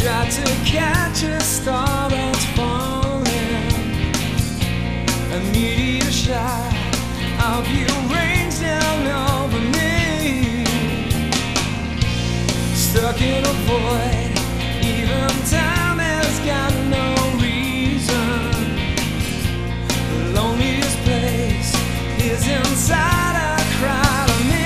Try to catch a star that's falling. A meteor shot of you rains down over me. Stuck in a void, even time has got no reason. The loneliest place is inside a crowd of me.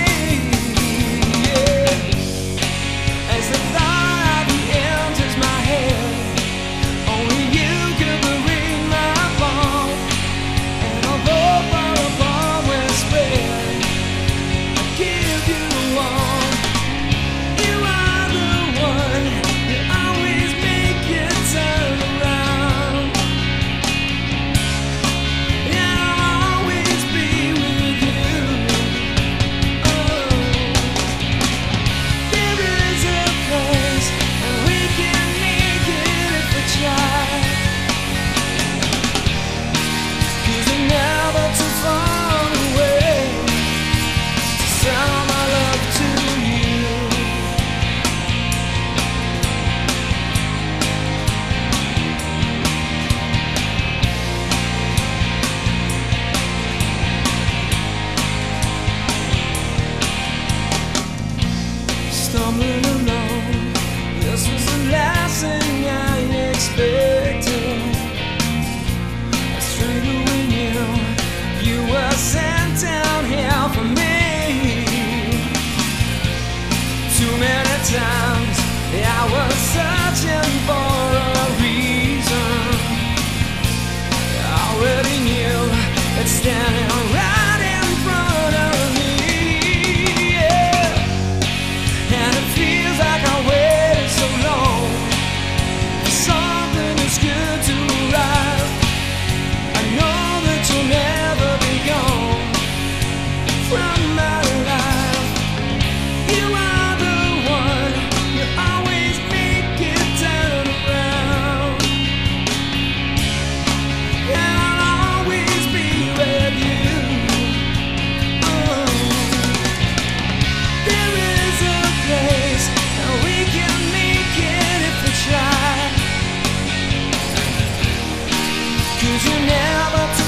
Yeah. As the thought enters my head, only you could bring my fall. And although far apart we're spread, I give you all. You are the one, you always make it turn around. And I'll always be with you. Oh, there is a place, and we can make it if we try. 'Cause you're never too far away to sell my love to you. Stumbling alone, this was the last thing I expected. Straight away knew you were sent down here for me. Too many times I was searching for a reason. I already knew it's standing right in front of me. Yeah. And it feels like I waited so long for something that's good to arrive. I know that you'll never be gone from my life. You are the one, you always make it turn around. And I'll always be with you. Oh, there is a place, and we can make it if we try. 'Cause you're never too